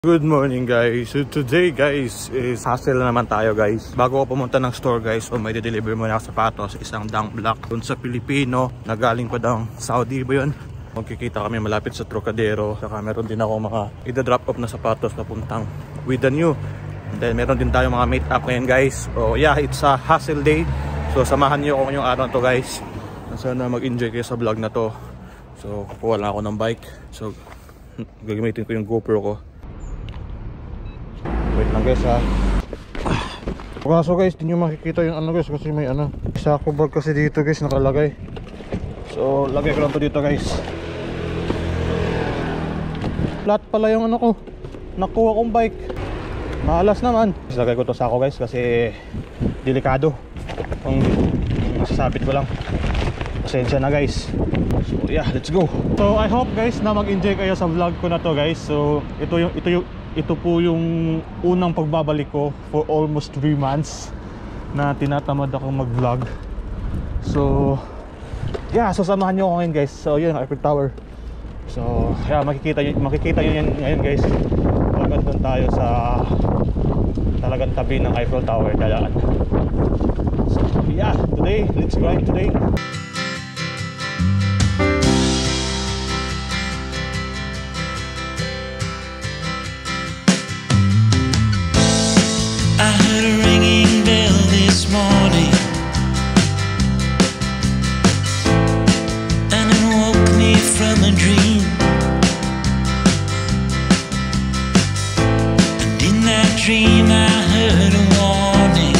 Good morning guys. So today guys is hustle na naman tayo guys. Bago ako pumunta ng store guys, may de-deliver muna ako sapatos, isang dang black dun sa Pilipino na galing pa daw Saudi ba yun? Magkikita kami malapit sa Trocadero. Saka meron din ako mga ida-drop off na sapatos papuntang with the new. And then meron din tayo mga meet up ngayon guys. So yeah, it's a hustle day. So samahan niyo ako ngayong araw na to guys. Sana mag-enjoy kayo sa vlog na to. So kukuha lang ako ng bike. So gagamitin ko yung GoPro ko. Wait lang guys ha. Kaso guys, di nyo makikita yung ano guys, kasi may ano, sako bag kasi dito guys nakalagay. So lagay ko lang to dito guys. Flat pala yung ano ko, nakuha kong bike. Malas naman. Lagay ko to sako guys kasi delikado. Ang masasabit ko lang. Pasensya na guys. So yeah, let's go. So I hope guys na mag-enjoy kayo sa vlog ko na to guys. So ito po yung unang pagbabalik ko for almost 3 months na tinatamad ako mag-vlog. So yeah, so samahan nyo ako ngayon guys. So yun, Eiffel Tower. So yeah, makikita nyo yan ngayon guys. Pag andun tayo sa talagang tabi ng Eiffel Tower dadaan. So yeah, today, let's grind today. I heard a ringing bell this morning, and it woke me from a dream. And in that dream I heard a warning,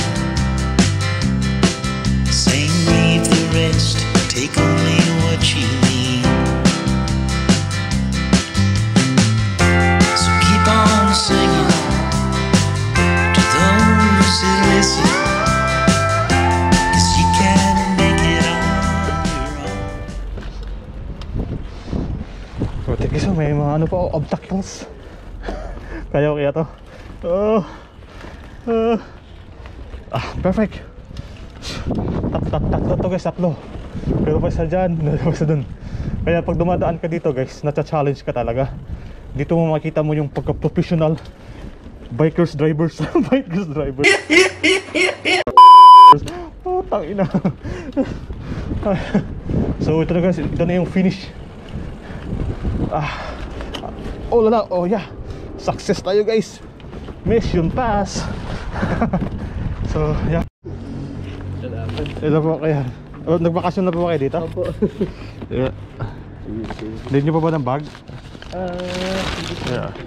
saying leave the rest, take only what you need. So keep on singing listen, 'cause you can make it on your own. So thank you, so may mga ano pa obstacles. Kaya to. Perfect. Tatlo to guys, tatlo. Pero pa isa dyan, isa dun. Kaya pag dumadaan ka dito guys, na-challenge ka talaga. Dito mo makita mo yung pagka-professional bikers drivers. Bikers drivers. Oh, tangina. So ito na guys, ito na yung finish. Oh lala, oh yeah, success tayo guys. Mission pass. So yeah. Ito po kaya. Nagbakasyon na po kayo dito? Opo. Yeah. Hindi nyo pa ba ng bag? Yeah.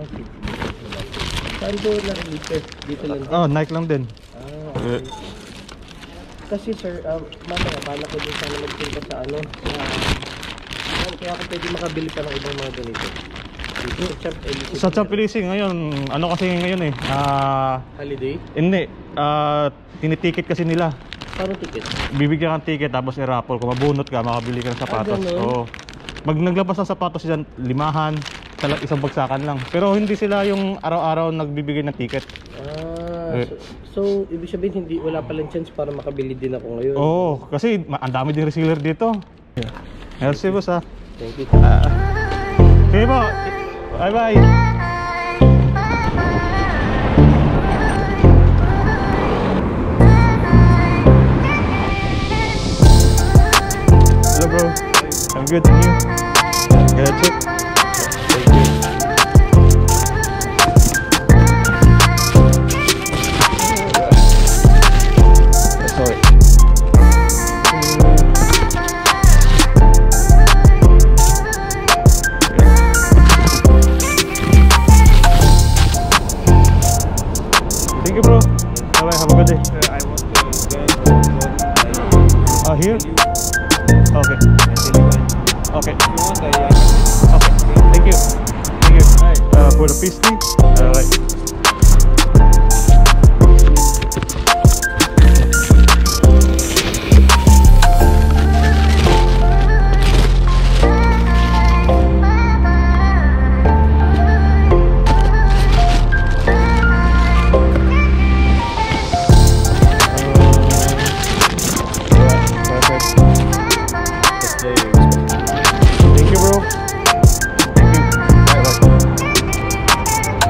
Saan po lang dito lang? Oh, Nike lang din. Okay. Kasi sir, mamaya bala ko din sana magpunta sa ano, kaya ako pwede makabili pa ng ibang mga ganito. Sa Champs-Élysées ngayon, ano kasi ngayon eh, holiday? Hindi, tiniticket kasi nila. Parang ticket? Bibigyan kang ticket tapos i-raffle. Kung mabunot ka, makabili ka ng sapatos. So, naglabas ng sapatos dyan, 5, isang bagsakan lang. Pero hindi sila yung araw-araw nagbibigay ng ticket. So ibig sabihin wala palang chance para makabili din ako ngayon. Oo, kasi ang dami din reseller dito. Merci boss ha. Thank you. Okay po. Bye bye. Hello bro. I'm good, and you? Get a tip? Thank you. Sorry. Thank you bro. Bye bye, have a good day. I want to go Here? Okay. Okay. If you want, Okay. Thank you. Thank you. For the pasty. Alright. Thank you bro. Thank you. Bye bye.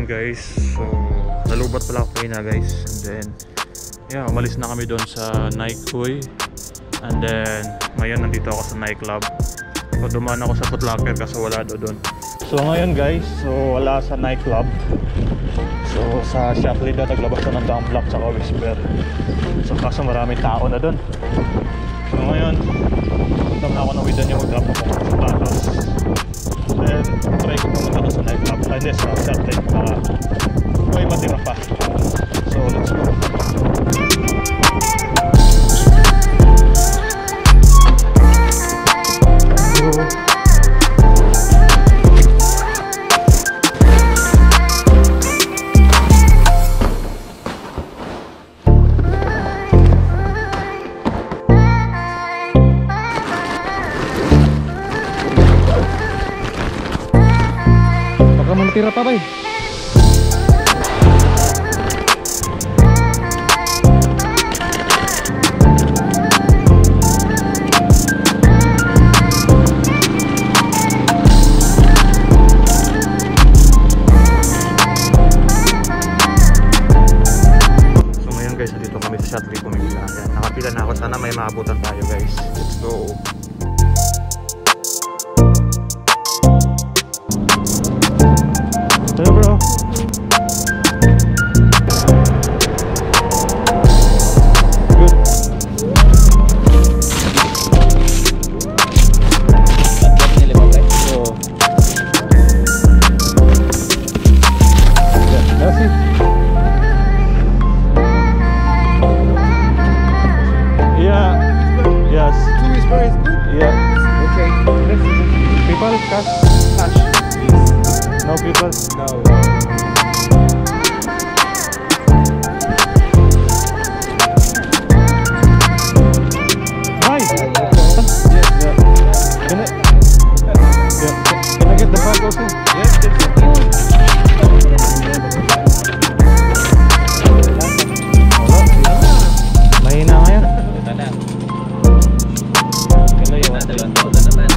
guys. So nalubat pala ako kayo na guys. And then yeah, umalis na kami doon sa Nikehoy. And then ngayon nandito ako sa nightclub. So dumaan ako sa Foot Locker kasi wala doon. So ngayon guys, so wala sa nightclub. So sa shop leader naglabas na ng Down Block sa Whisper. So kaso maraming tao na doon. So ngayon punta na ako na with yung mag-drop ako sa Pasos. Then try ko pumunta ko sa nightclub. Hindi sa shop leader para may matira pa. So let's go. Tira pa ba eh? So ngayon guys, nandito kami sa shuttle pumila. Nakapila na ako, sana may maabutan tayo guys. Let's go. Hey bro. Good. That's it. Yeah. Yes. Two whisper is good? Yeah. Okay. People cash. Cash. No people. No. Hi. Yeah. Can I get the bag also? Yes, Mahina ngayon. Khaloy, yung 2,000 naman.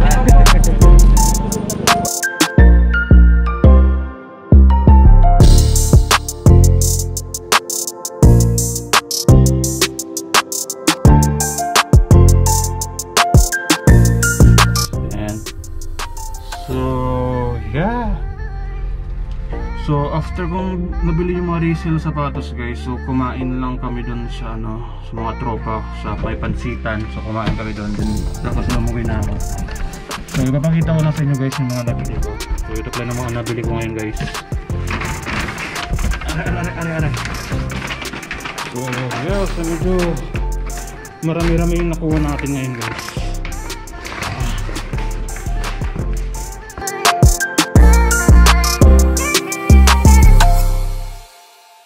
So after kong nabili yung mga resale sapatos guys, so kumain lang kami doon sa sa mga tropa sa may pansitan. So kumain kami doon, tapos umuwi na ako. So ipapakita ko na sa inyo guys yung mga nabili ko. So ito pala ng mga nabili ko ngayon guys. Aray. So yes, medyo marami-rami yung nakuha natin ngayon guys.